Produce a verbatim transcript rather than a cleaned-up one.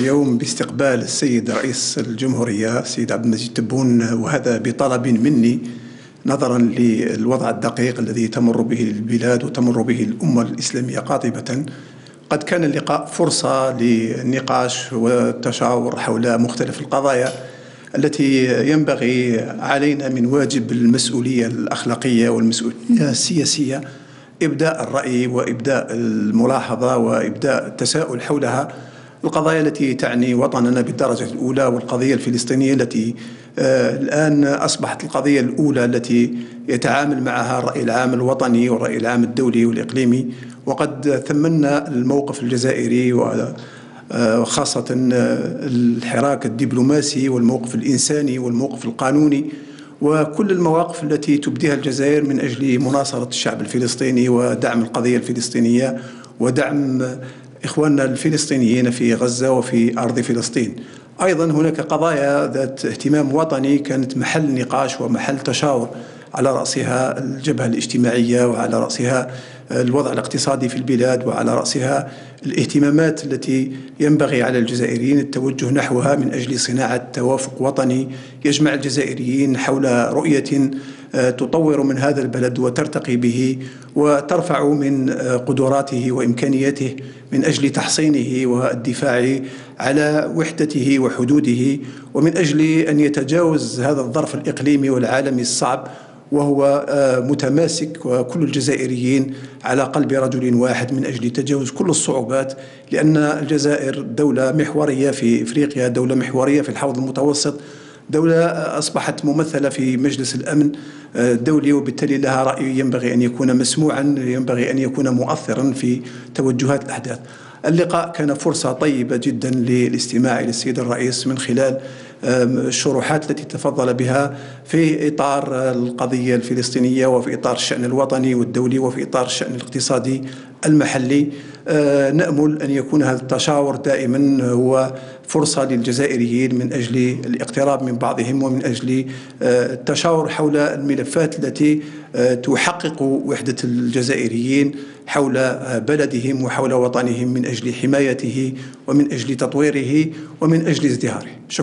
اليوم باستقبال السيد رئيس الجمهورية السيد عبد المجيد تبون، وهذا بطلب مني نظرا للوضع الدقيق الذي تمر به البلاد وتمر به الأمة الإسلامية قاطبة. قد كان اللقاء فرصة للنقاش والتشاور حول مختلف القضايا التي ينبغي علينا من واجب المسؤولية الأخلاقية والمسؤولية السياسية إبداء الرأي وإبداء الملاحظة وإبداء التساؤل حولها. القضايا التي تعني وطننا بالدرجة الأولى، والقضية الفلسطينية التي آه الآن أصبحت القضية الأولى التي يتعامل معها الرأي العام الوطني والرأي العام الدولي والإقليمي. وقد ثمنا الموقف الجزائري وخاصة الحراك الدبلوماسي والموقف الإنساني والموقف القانوني وكل المواقف التي تبديها الجزائر من أجل مناصرة الشعب الفلسطيني ودعم القضية الفلسطينية ودعم إخواننا الفلسطينيين في غزة وفي أرض فلسطين. أيضا هناك قضايا ذات اهتمام وطني كانت محل نقاش ومحل تشاور، على رأسها الجبهة الاجتماعية وعلى رأسها الوضع الاقتصادي في البلاد وعلى رأسها الاهتمامات التي ينبغي على الجزائريين التوجه نحوها من أجل صناعة توافق وطني يجمع الجزائريين حول رؤية تطور من هذا البلد وترتقي به وترفع من قدراته وإمكانياته من أجل تحصينه والدفاع على وحدته وحدوده، ومن أجل أن يتجاوز هذا الظرف الإقليمي والعالمي الصعب وهو متماسك وكل الجزائريين على قلب رجل واحد من أجل تجاوز كل الصعوبات، لأن الجزائر دولة محورية في إفريقيا، دولة محورية في الحوض المتوسط، دولة أصبحت ممثلة في مجلس الأمن الدولي، وبالتالي لها رأي ينبغي أن يكون مسموعا، ينبغي أن يكون مؤثرا في توجهات الأحداث. اللقاء كان فرصة طيبة جدا للاستماع إلى السيد الرئيس من خلال الشروحات التي تفضل بها في إطار القضية الفلسطينية وفي إطار الشأن الوطني والدولي وفي إطار الشأن الاقتصادي المحلي. نأمل أن يكون هذا التشاور دائما هو فرصة للجزائريين من أجل الاقتراب من بعضهم ومن أجل التشاور حول الملفات التي تحقق وحدة الجزائريين حول بلدهم وحول وطنهم من أجل حمايته ومن أجل تطويره ومن أجل ازدهاره.